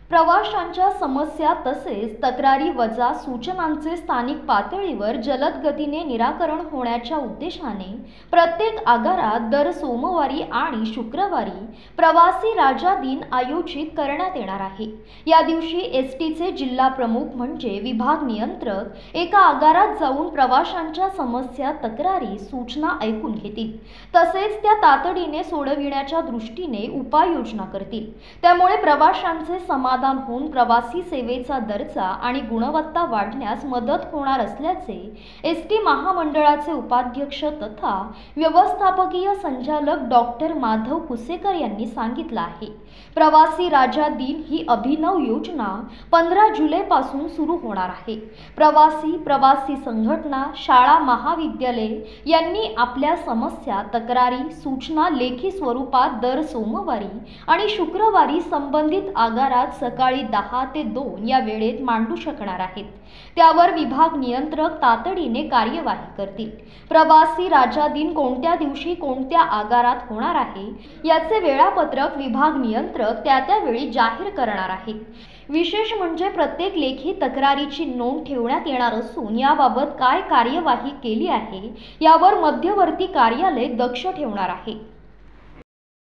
प्रवाशांच्या समस्या तसेच तक्रारी वजा सूचनांचे स्थानिक पातळीवर जलद गतीने निराकरण होण्याच्या उद्देशाने प्रत्येक आगारात दर सोमवारी आणि शुक्रवारी प्रवासी राजा दिन आयोजित करण्यात येणार आहे। या दिवशी एसटीचे जिल्हा प्रमुख म्हणजे विभाग नियंत्रक एका आगारात जाऊन प्रवाशांच्या समस्या तक्रारी सूचना ऐकून घेतील, तसेच त्या तातडीने सोडविण्याच्या दृष्टीने उपाययोजना करतील। त्यामुळे प्रवाशांचे समाधान होऊन प्रवासी सेवेचा दर्जा आणि गुणवत्ता वाढण्यास मदत होणार असल्याचे एसटी महामंडळाचे उपाध्यक्ष तथा व्यवस्थापकीय संचालक डॉक्टर माधव कुसेकर यांनी सांगितले आहे। प्रवासी राजा दिन ही अभिनव योजना 15 जुलैपासून सुरू होणार आहे। प्रवासी संघटना, शाळा, महाविद्यालय यांनी आपल्या समस्या, तक्रारी, सूचना लेखी स्वरूपात दर सोमवारी आणि शुक्रवारी संबंधित आगारात सकाळी 10 ते 2 या वेळेत मांडू शकणार आहेत। त्यावर विभाग नियंत्रक तातडीने कार्यवाही करतील। प्रवासी राजा दिन कोणत्या दिवशी कोणत्या आगारात होणार आहे याचे वेळापत्रक विभाग नियंत्रक त्या वेळी जाहीर करणार आहेत। विशेष म्हणजे प्रत्येक लेखी तक्रारीची नोंद ठेवण्यात येणार असून याबाबत काय कार्यवाही केली आहे यावर मध्यवर्ती कार्यालय दक्ष ठेवणार आहे।